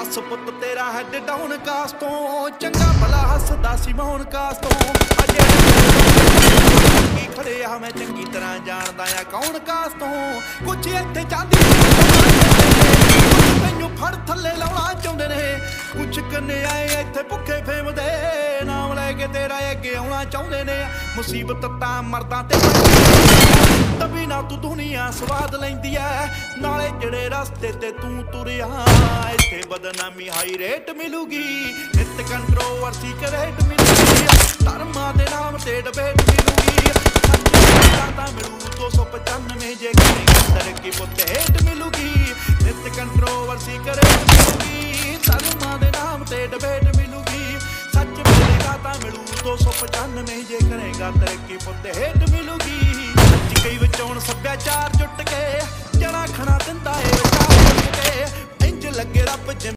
दस पुत तेरा हैड डाउन कास तो चंगा भला हसदा सी मोहन कास तो अजे की खड़े आ मैं चंगी तरह जानदा आ कौन कास तो कुछ इत्थे चांदी तैनू फड़ थल्ले लाउणा चाहुंदे ने कुछ कन्ने आए इत्थे भुखे फेम दे नाम लैके तेरा अगे आउणा चाहुंदे ने मुसीबत तां मरदा ते तभी ना तू दुनिया स्वाद लैंदी है नाले जड़े रास्ते ते तू तुरिया इत्थे बदनामी हाई रेट मिलूगी नित कंट्रोवर्सी करेट मिलूगी धर्मा दे नाम ते डिबेट मिलूगी मिलू 295 जे तरक्की पुत हेट मिलूगी नित कंट्रोवर्सी करेट मिलूगी धर्मा दे नाम ते डिबेट मिलूगी सच मिलेगा तां मिलू 295 जे करेगा तरक्की पुत हेट मिलूगी कई विचों सभ्याचार जुट के जड़ा खड़ा दिंदा है विचार जुट के इंज लगे रब